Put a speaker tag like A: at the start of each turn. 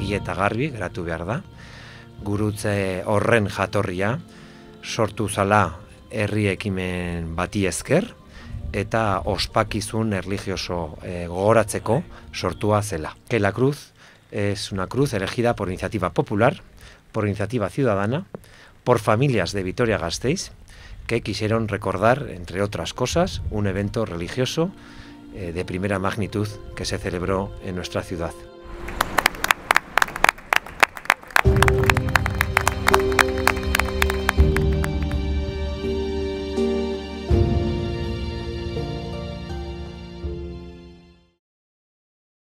A: argi eta garbi geratu behar da. Gurutze horren jatorria sortu zala herri ekimen bati esker eta ospakizun erlijioso gogoratzeko sortua zela. Que la cruz es una cruz elegida por iniciativa popular, por iniciativa ciudadana, por familias de Vitoria-Gasteiz, que quisieron recordar, entre otras cosas, un evento religioso de primera magnitud que se celebró en nuestra ciudad.